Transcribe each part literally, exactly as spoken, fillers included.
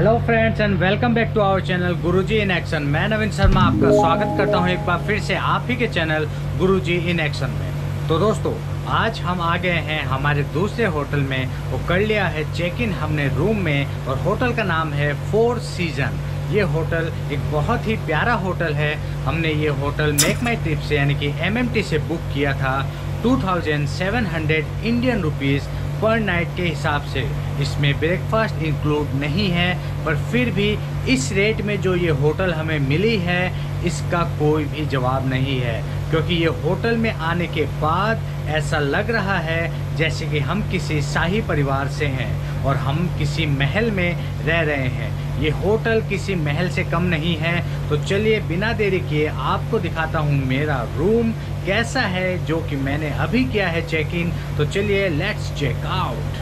Hello friends and welcome back to our channel Guruji in action. मैं नवीन शर्मा आपका स्वागत करता हूं एक बार फिर से आप ही के चैनल गुरुजी इन एक्शन में। तो दोस्तों, आज हम आ गए हैं हमारे दूसरे होटल में। वो कर लिया है चेक इन हमने रूम में, और होटल का नाम है फोर सीजन। ये होटल एक बहुत ही प्यारा होटल है। हमने ये होटल मेक माई ट्रिप से यानी कि एम एम टी से बुक किया था two thousand seven hundred Indian rupees per night के हिसाब से। इसमें ब्रेकफास्ट इंक्लूड नहीं है, पर फिर भी इस रेट में जो ये होटल हमें मिली है इसका कोई भी जवाब नहीं है, क्योंकि ये होटल में आने के बाद ऐसा लग रहा है जैसे कि हम किसी शाही परिवार से हैं और हम किसी महल में रह रहे हैं। ये होटल किसी महल से कम नहीं है। तो चलिए बिना देरी किए आपको दिखाता हूँ मेरा रूम कैसा है, जो कि मैंने अभी किया है चेक इन। तो चलिए let's check out.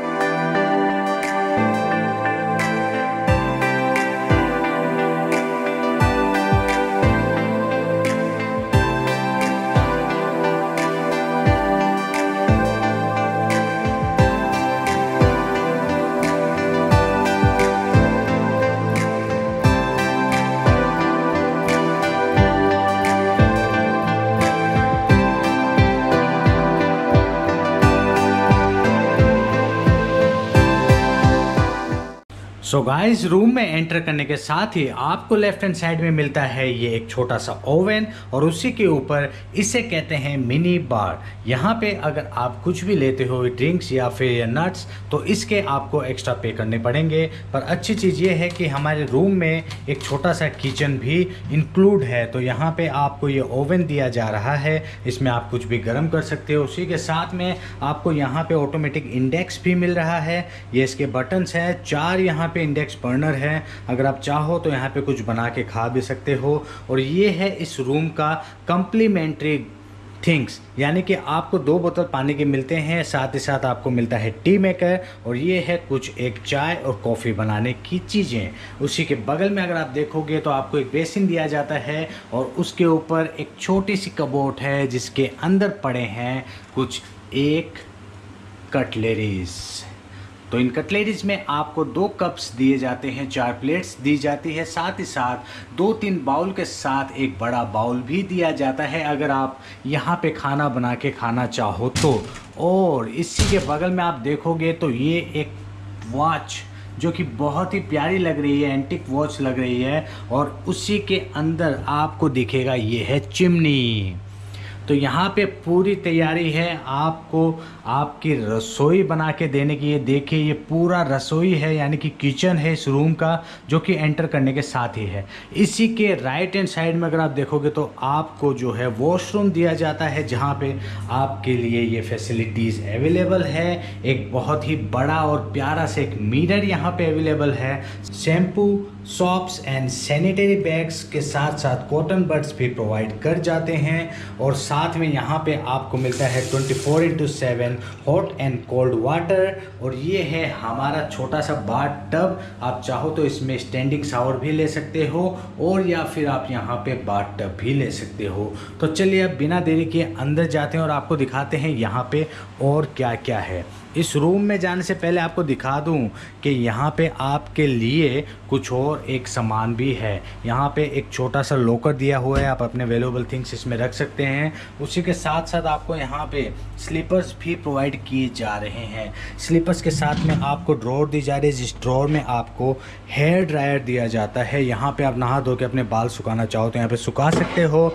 So guys, room में एंटर करने के साथ ही आपको लेफ्ट हैंड साइड में मिलता है ये एक छोटा सा ओवन, और उसी के ऊपर इसे कहते हैं मिनी बार। यहाँ पे अगर आप कुछ भी लेते हो ड्रिंक्स या फिर नट्स, तो इसके आपको एक्स्ट्रा पे करने पड़ेंगे। पर अच्छी चीज़ ये है कि हमारे रूम में एक छोटा सा किचन भी इंक्लूड है। तो यहाँ पे आपको ये ओवन दिया जा रहा है, इसमें आप कुछ भी गर्म कर सकते हो। उसी के साथ में आपको यहाँ पे ऑटोमेटिक इंडेक्स भी मिल रहा है। ये इसके बटन्स हैं, चार यहाँ पे इंडेक्स बर्नर है। अगर आप चाहो तो यहाँ पे कुछ बना के खा भी सकते हो। और ये है इस रूम का कम्प्लीमेंट्री थिंग्स, यानी कि आपको दो बोतल पानी के मिलते हैं, साथ ही साथ आपको मिलता है टी मेकर, और ये है कुछ एक चाय और कॉफ़ी बनाने की चीज़ें। उसी के बगल में अगर आप देखोगे तो आपको एक बेसिन दिया जाता है, और उसके ऊपर एक छोटी सी कबोर्ड है जिसके अंदर पड़े हैं कुछ एक कटलेरीज। तो इन कटलेरीज में आपको दो कप्स दिए जाते हैं, चार प्लेट्स दी जाती है, साथ ही साथ दो तीन बाउल के साथ एक बड़ा बाउल भी दिया जाता है अगर आप यहाँ पे खाना बना के खाना चाहो तो। और इसी के बगल में आप देखोगे तो ये एक वॉच जो कि बहुत ही प्यारी लग रही है, एंटिक वॉच लग रही है, और उसी के अंदर आपको दिखेगा ये है चिमनी। तो यहाँ पे पूरी तैयारी है आपको आपकी रसोई बना के देने की। ये देखिए, ये पूरा रसोई है यानी कि किचन है इस रूम का, जो कि एंटर करने के साथ ही है। इसी के राइट हैंड साइड में अगर आप देखोगे तो आपको जो है वॉशरूम दिया जाता है, जहाँ पे आपके लिए ये फैसिलिटीज़ अवेलेबल है। एक बहुत ही बड़ा और प्यारा से एक मिरर यहाँ पे अवेलेबल है। Shampoo, soaps and sanitary bags के साथ साथ कॉटन बड्स भी प्रोवाइड कर जाते हैं। और साथ में यहाँ पे आपको मिलता है twenty four into seven hot and cold water. और ये है हमारा छोटा सा बाथ टब। आप चाहो तो इसमें स्टैंडिंग शावर भी ले सकते हो, और या फिर आप यहाँ पे बाथ टब भी ले सकते हो। तो चलिए अब बिना देरी के अंदर जाते हैं और आपको दिखाते हैं यहाँ पे और क्या क्या है। इस रूम में जाने से पहले आपको दिखा दूं कि यहाँ पे आपके लिए कुछ और एक सामान भी है। यहाँ पे एक छोटा सा लॉकर दिया हुआ है, आप अपने वैल्यूएबल थिंग्स इसमें रख सकते हैं। उसी के साथ साथ आपको यहाँ पे स्लीपर्स भी प्रोवाइड किए जा रहे हैं। स्लीपर्स के साथ में आपको ड्रॉर दी जा रही है, जिस ड्रॉर में आपको हेयर ड्रायर दिया जाता है। यहाँ पे आप नहा धो के अपने बाल सुखाना चाहो तो यहाँ पे सुखा सकते हो।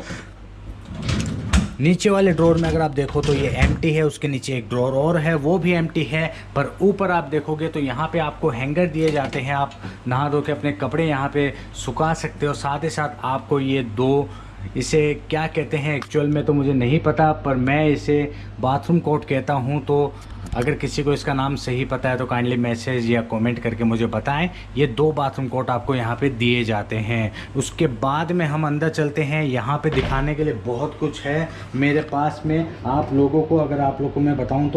नीचे वाले ड्रॉर में अगर आप देखो तो ये एम्प्टी है, उसके नीचे एक ड्रॉर और है, वो भी एम्प्टी है। पर ऊपर आप देखोगे तो यहाँ पे आपको हैंगर दिए जाते हैं, आप नहा धो के अपने कपड़े यहाँ पे सुखा सकते हो। साथ ही साथ आपको ये दो, इसे क्या कहते हैं एक्चुअल में तो मुझे नहीं पता, पर मैं इसे बाथरूम कोट कहता हूँ। तो अगर किसी को इसका नाम सही पता है तो काइंडली मैसेज या कमेंट करके मुझे बताएं। ये दो बाथरूम कोट आपको यहाँ पे दिए जाते हैं। उसके बाद में हम अंदर चलते हैं। यहाँ पे दिखाने के लिए बहुत कुछ है मेरे पास में। आप लोगों को अगर आप लोगों को मैं बताऊँ तो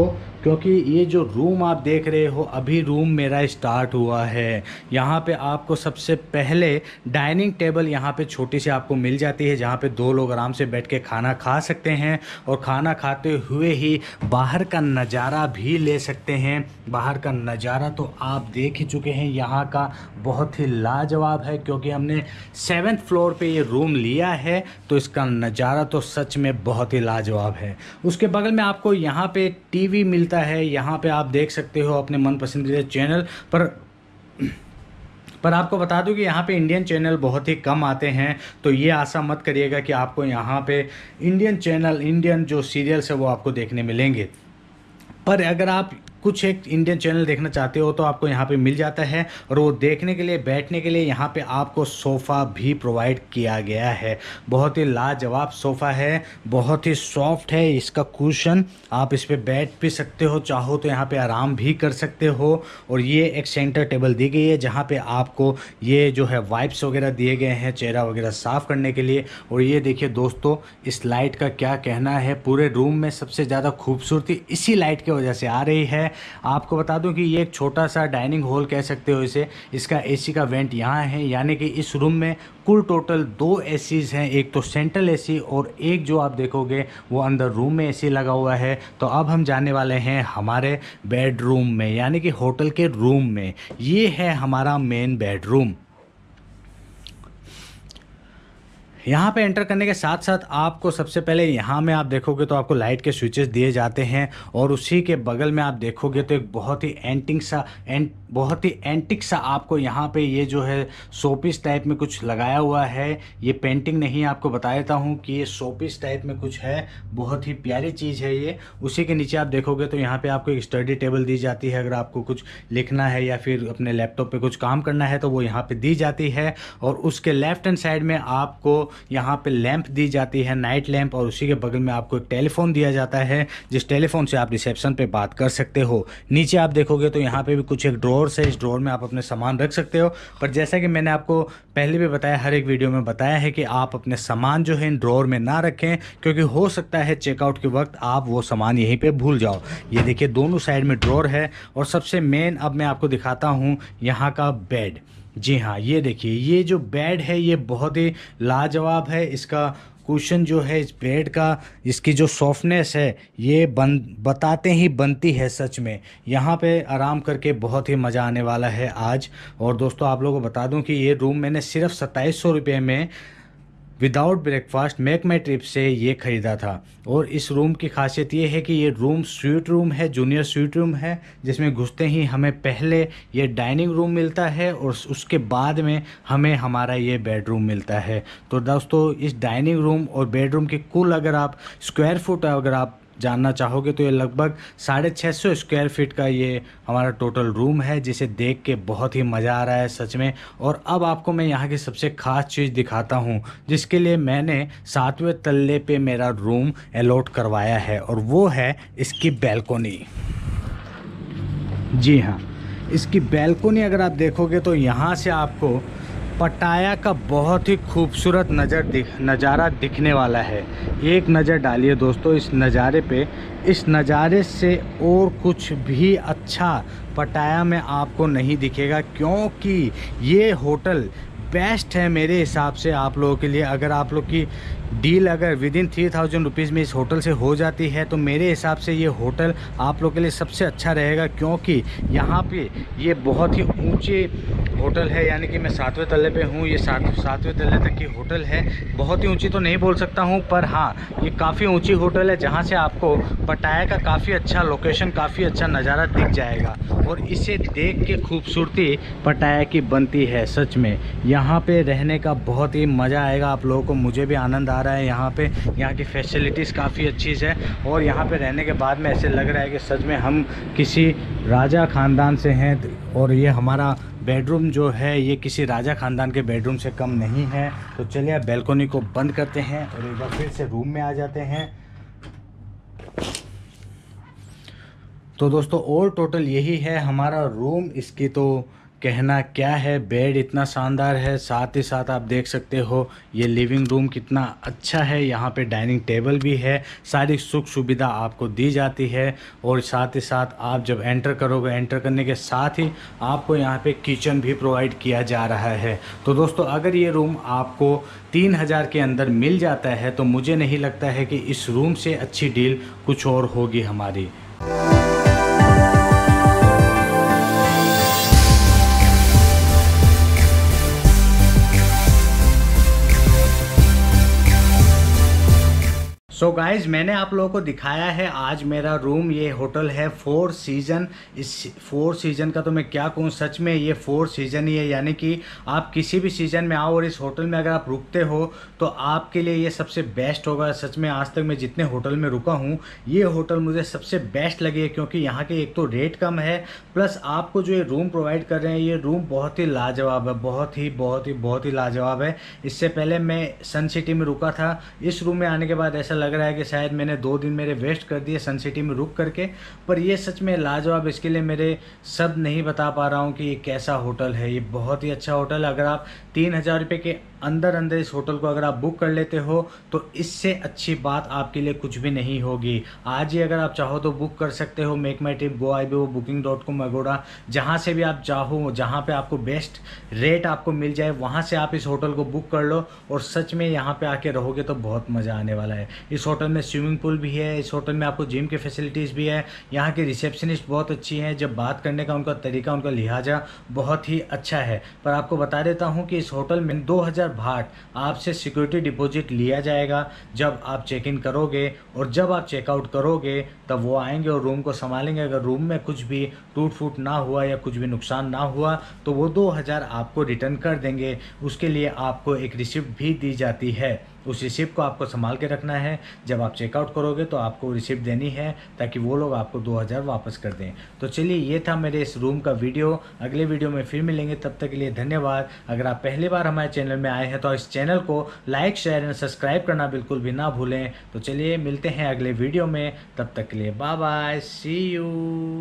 क्योंकि ये जो रूम आप देख रहे हो अभी रूम मेरा स्टार्ट हुआ है। यहाँ पे आपको सबसे पहले डाइनिंग टेबल यहाँ पे छोटी सी आपको मिल जाती है, जहाँ पे दो लोग आराम से बैठ के खाना खा सकते हैं और खाना खाते हुए ही बाहर का नज़ारा भी ले सकते हैं। बाहर का नज़ारा तो आप देख ही चुके हैं, यहाँ का बहुत ही लाजवाब है, क्योंकि हमने सेवन्थ फ्लोर पे ये रूम लिया है तो इसका नज़ारा तो सच में बहुत ही लाजवाब है। उसके बगल में आपको यहाँ पे टीवी मिलता है, यहाँ पे आप देख सकते हो अपने मन पसंदीदा चैनल पर पर आपको बता दूं कि यहाँ पे इंडियन चैनल बहुत ही कम आते हैं, तो ये आशा मत करिएगा कि आपको यहाँ पे इंडियन चैनल, इंडियन जो सीरियल्स है वो आपको देखने मिलेंगे। पर अगर आप कुछ एक इंडियन चैनल देखना चाहते हो तो आपको यहाँ पे मिल जाता है, और वो देखने के लिए, बैठने के लिए यहाँ पे आपको सोफ़ा भी प्रोवाइड किया गया है। बहुत ही लाजवाब सोफ़ा है, बहुत ही सॉफ्ट है इसका कुशन, आप इस पे बैठ भी सकते हो, चाहो तो यहाँ पे आराम भी कर सकते हो। और ये एक सेंटर टेबल दी गई है जहाँ पे आपको ये जो है वाइप्स वगैरह दिए गए हैं चेहरा वगैरह साफ़ करने के लिए। और ये देखिए दोस्तों, इस लाइट का क्या कहना है, पूरे रूम में सबसे ज़्यादा खूबसूरती इसी लाइट की वजह से आ रही है। आपको बता दूं कि ये एक छोटा सा डाइनिंग हॉल कह सकते हो इसे। इसका एसी का वेंट यहाँ है, यानी कि इस रूम में कुल टोटल दो एसीज़ हैं, एक तो सेंट्रल एसी और एक जो आप देखोगे वो अंदर रूम में एसी लगा हुआ है। तो अब हम जाने वाले हैं हमारे बेडरूम में, यानी कि होटल के रूम में। ये है हमारा मेन बेडरूम। यहाँ पे एंटर करने के साथ साथ आपको सबसे पहले यहाँ में आप देखोगे तो आपको लाइट के स्विचेस दिए जाते हैं, और उसी के बगल में आप देखोगे तो एक बहुत ही एंटिक सा एंट बहुत ही एंटिक सा आपको यहाँ पे ये जो है शोपीस टाइप में कुछ लगाया हुआ है। ये पेंटिंग नहीं, आपको बता देता हूँ कि ये शोपीस टाइप में कुछ है, बहुत ही प्यारी चीज़ है ये। उसी के नीचे आप देखोगे तो यहाँ पे आपको एक स्टडी टेबल दी जाती है, अगर आपको कुछ लिखना है या फिर अपने लैपटॉप पे कुछ काम करना है तो वो यहाँ पे दी जाती है। और उसके लेफ्ट हैंड साइड में आपको यहाँ पे लैंप दी जाती है, नाइट लैंप, और उसी के बगल में आपको एक टेलीफोन दिया जाता है, जिस टेलीफोन से आप रिसेप्शन पे बात कर सकते हो। नीचे आप देखोगे तो यहाँ पे भी कुछ एक ड्रॉर है, इस ड्रॉर में आप अपने सामान रख सकते हो। पर जैसा कि मैंने आपको पहले भी बताया, हर एक वीडियो में बताया है कि आप अपने सामान जो है इन ड्रॉर में ना रखें, क्योंकि हो सकता है चेकआउट के वक्त आप वो सामान यहीं पे भूल जाओ। ये देखिए दोनों साइड में ड्रॉर है। और सबसे मेन अब मैं आपको दिखाता हूँ यहाँ का बेड। जी हाँ, ये देखिए, ये जो बेड है ये बहुत ही लाजवाब है। इसका कुशन जो है इस बेड का, इसकी जो सॉफ्टनेस है ये बन बताते ही बनती है सच में। यहाँ पे आराम करके बहुत ही मज़ा आने वाला है आज। और दोस्तों आप लोगों को बता दूं कि ये रूम मैंने सिर्फ सत्ताईस सौ रुपये में without breakfast make my trip से ये ख़रीदा था। और इस रूम की खासियत ये है कि ये रूम स्वीट रूम है, जूनियर स्वीट रूम है, जिसमें घुसते ही हमें पहले ये डाइनिंग रूम मिलता है और उसके बाद में हमें हमारा ये बेडरूम मिलता है। तो दोस्तों इस डाइनिंग रूम और बेडरूम की कुल अगर आप स्क्वायर फुट अगर आप जानना चाहोगे तो ये लगभग साढ़े छः सौ स्क्वायर फीट का ये हमारा टोटल रूम है, जिसे देख के बहुत ही मज़ा आ रहा है सच में। और अब आपको मैं यहाँ की सबसे ख़ास चीज़ दिखाता हूँ, जिसके लिए मैंने सातवें तल्ले पे मेरा रूम अलॉट करवाया है, और वो है इसकी बैल्कोनी। जी हाँ, इसकी बैल्कोनी अगर आप देखोगे तो यहाँ से आपको पटाया का बहुत ही खूबसूरत नज़र दिख नज़ारा दिखने वाला है। एक नज़र डालिए दोस्तों इस नज़ारे पे। इस नज़ारे से और कुछ भी अच्छा पटाया में आपको नहीं दिखेगा, क्योंकि ये होटल बेस्ट है मेरे हिसाब से आप लोगों के लिए। अगर आप लोग की डील अगर within three thousand rupees में इस होटल से हो जाती है तो मेरे हिसाब से ये होटल आप लोग के लिए सबसे अच्छा रहेगा, क्योंकि यहाँ पे ये बहुत ही ऊंचे होटल है। यानी कि मैं सातवें तल्ले पे हूँ, ये सात सातवें तल्ले तक की होटल है। बहुत ही ऊंची तो नहीं बोल सकता हूँ, पर हाँ ये काफ़ी ऊंची होटल है, जहाँ से आपको पटाया का काफ़ी अच्छा लोकेशन, काफ़ी अच्छा नज़ारा दिख जाएगा। और इसे देख के खूबसूरती पटाया की बनती है सच में। यहाँ पे रहने का बहुत ही मज़ा आएगा आप लोगों को, मुझे भी आनंद आ रहा है यहाँ पे। यहाँ की फैसिलिटीज़ काफ़ी अच्छी है, और यहाँ पे रहने के बाद में ऐसे लग रहा है कि सच में हम किसी राजा ख़ानदान से हैं। और ये हमारा बेडरूम जो है ये किसी राजा ख़ानदान के बेडरूम से कम नहीं है। तो चलिए अब बैल्कोनी को बंद करते हैं और एक बार फिर से रूम में आ जाते हैं। तो दोस्तों और टोटल यही है हमारा रूम। इसकी तो कहना क्या है। बेड इतना शानदार है, साथ ही साथ आप देख सकते हो ये लिविंग रूम कितना अच्छा है। यहाँ पे डाइनिंग टेबल भी है, सारी सुख सुविधा आपको दी जाती है। और साथ ही साथ आप जब एंटर करोगे, एंटर करने के साथ ही आपको यहाँ पे किचन भी प्रोवाइड किया जा रहा है। तो दोस्तों अगर ये रूम आपको तीन हज़ार के अंदर मिल जाता है तो मुझे नहीं लगता है कि इस रूम से अच्छी डील कुछ और होगी हमारी। सो so गाइज मैंने आप लोगों को दिखाया है आज मेरा रूम। ये होटल है फोर सीजन। इस फोर सीजन का तो मैं क्या कहूँ, सच में ये फोर सीजन ही है। यानी कि आप किसी भी सीजन में आओ और इस होटल में अगर आप रुकते हो तो आपके लिए ये सबसे बेस्ट होगा। सच में आज तक मैं जितने होटल में रुका हूँ ये होटल मुझे सबसे बेस्ट लगी है, क्योंकि यहाँ के एक तो रेट कम है, प्लस आपको जो ये रूम प्रोवाइड कर रहे हैं ये रूम बहुत ही लाजवाब है, बहुत ही बहुत ही बहुत ही लाजवाब है। इससे पहले मैं सन सिटी में रुका था, इस रूम में आने के बाद ऐसा लग रहा है कि शायद मैंने दो दिन मेरे वेस्ट कर दिए सन सिटी में रुक करके। पर ये सच में लाजवाब, इसके लिए मेरे शब्द नहीं बता पा रहा हूँ कि ये कैसा होटल है। ये बहुत ही अच्छा होटल है। अगर आप तीन हज़ार रुपये के अंदर अंदर इस होटल को अगर आप बुक कर लेते हो तो इससे अच्छी बात आपके लिए कुछ भी नहीं होगी। आज ही अगर आप चाहो तो बुक कर सकते हो। Make my trip, go I B O, booking dot com, Agoda, जहाँ से भी आप चाहो, जहाँ पे आपको बेस्ट रेट आपको मिल जाए वहाँ से आप इस होटल को बुक कर लो। और सच में यहाँ पे आके रहोगे तो बहुत मज़ा आने वाला है। इस होटल में स्विमिंग पूल भी है, इस होटल में आपको जिम की फैसिलिटीज़ भी है। यहाँ के रिसेप्शनिस्ट बहुत अच्छी हैं, जब बात करने का उनका तरीका, उनका लिहाजा बहुत ही अच्छा है। पर आपको बता देता हूँ कि इस होटल में दो हज़ार भाट आपसे सिक्योरिटी डिपॉजिट लिया जाएगा जब आप चेक इन करोगे, और जब आप चेकआउट करोगे तब वो आएंगे और रूम को संभालेंगे। अगर रूम में कुछ भी टूट फूट ना हुआ या कुछ भी नुकसान ना हुआ तो वो दो हज़ार आपको रिटर्न कर देंगे। उसके लिए आपको एक रिसिप्ट भी दी जाती है, उस रिसिप्ट को आपको संभाल के रखना है। जब आप चेकआउट करोगे तो आपको रिसिप्ट देनी है ताकि वो लोग आपको दो हज़ार वापस कर दें। तो चलिए ये था मेरे इस रूम का वीडियो। अगले वीडियो में फिर मिलेंगे, तब तक के लिए धन्यवाद। अगर आप पहली बार हमारे चैनल में आए हैं तो इस चैनल को लाइक, शेयर एंड सब्सक्राइब करना बिल्कुल भी ना भूलें। तो चलिए मिलते हैं अगले वीडियो में, तब तक के लिए बाय बाय, सी यू।